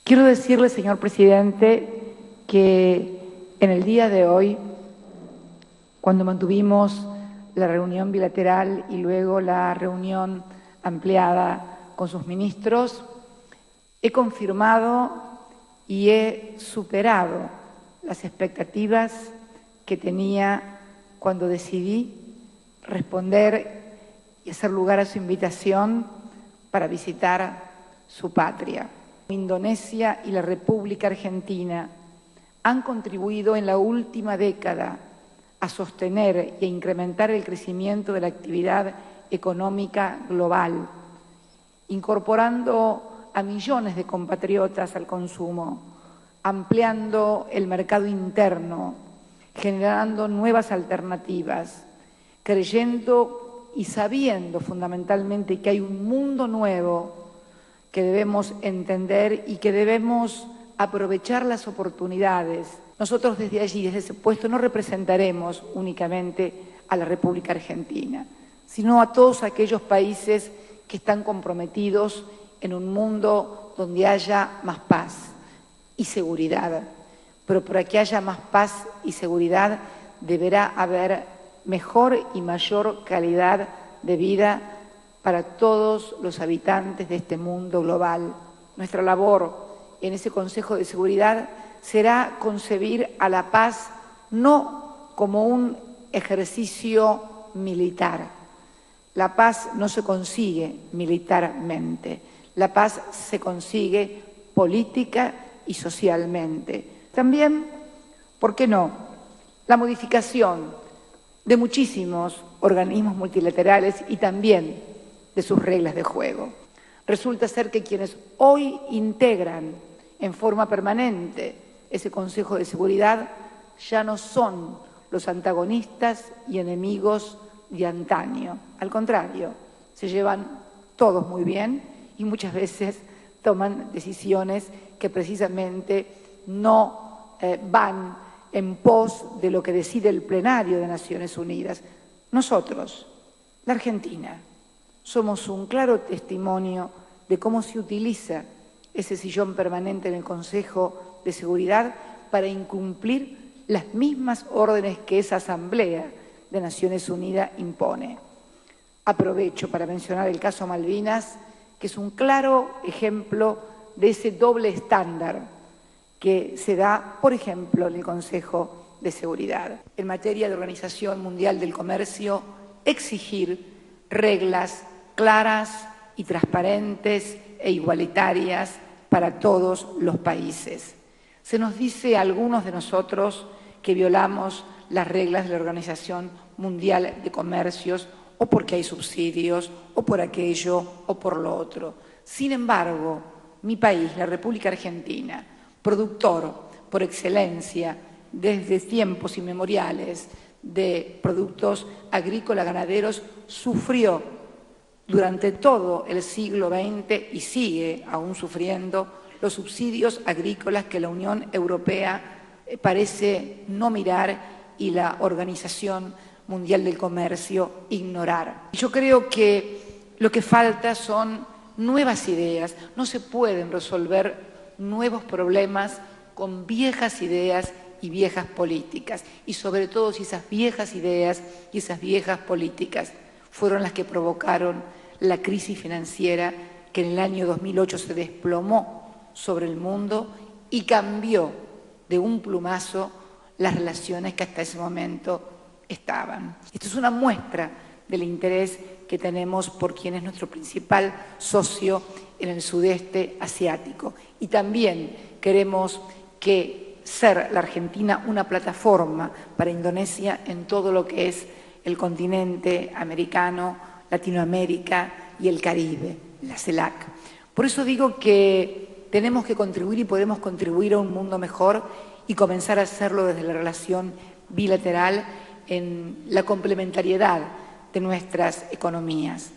Quiero decirle, señor presidente, que en el día de hoy, cuando mantuvimos la reunión bilateral y luego la reunión ampliada con sus ministros, he confirmado y he superado las expectativas que tenía cuando decidí responder y hacer lugar a su invitación para visitar su patria. Indonesia y la República Argentina han contribuido en la última década a sostener y a incrementar el crecimiento de la actividad económica global, incorporando a millones de compatriotas al consumo, ampliando el mercado interno, generando nuevas alternativas, creyendo y sabiendo fundamentalmente que hay un mundo nuevo que debemos entender y que debemos aprovechar las oportunidades. Nosotros desde allí, desde ese puesto, no representaremos únicamente a la República Argentina, sino a todos aquellos países que están comprometidos en un mundo donde haya más paz y seguridad. Pero para que haya más paz y seguridad deberá haber mejor y mayor calidad de vida para todos los habitantes de este mundo global. Nuestra labor en ese Consejo de Seguridad será concebir a la paz no como un ejercicio militar. La paz no se consigue militarmente, la paz se consigue política y socialmente. También, ¿por qué no?, la modificación de muchísimos organismos multilaterales y también de sus reglas de juego. Resulta ser que quienes hoy integran en forma permanente ese Consejo de Seguridad ya no son los antagonistas y enemigos de antaño. Al contrario, se llevan todos muy bien y muchas veces toman decisiones que precisamente no van en pos de lo que decide el plenario de Naciones Unidas. Nosotros, la Argentina, somos un claro testimonio de cómo se utiliza ese sillón permanente en el Consejo de Seguridad para incumplir las mismas órdenes que esa Asamblea de Naciones Unidas impone. Aprovecho para mencionar el caso Malvinas, que es un claro ejemplo de ese doble estándar que se da, por ejemplo, en el Consejo de Seguridad. En materia de Organización Mundial del Comercio, exigir reglas claras y transparentes e igualitarias para todos los países. Se nos dice a algunos de nosotros que violamos las reglas de la Organización Mundial de Comercios o porque hay subsidios o por aquello o por lo otro. Sin embargo, mi país, la República Argentina, productor por excelencia desde tiempos inmemoriales de productos agrícolas ganaderos, sufrió durante todo el siglo XX y sigue aún sufriendo los subsidios agrícolas que la Unión Europea parece no mirar y la Organización Mundial del Comercio ignorar. Yo creo que lo que falta son nuevas ideas. No se pueden resolver nuevos problemas con viejas ideas y viejas políticas. Y sobre todo si esas viejas ideas y esas viejas políticas fueron las que provocaron la crisis financiera que en el año 2008 se desplomó sobre el mundo y cambió de un plumazo las relaciones que hasta ese momento estaban. Esto es una muestra del interés que tenemos por quien es nuestro principal socio en el sudeste asiático. Y también queremos ser la Argentina una plataforma para Indonesia en todo lo que es el continente americano, Latinoamérica y el Caribe, la CELAC. Por eso digo que tenemos que contribuir y podemos contribuir a un mundo mejor y comenzar a hacerlo desde la relación bilateral en la complementariedad de nuestras economías.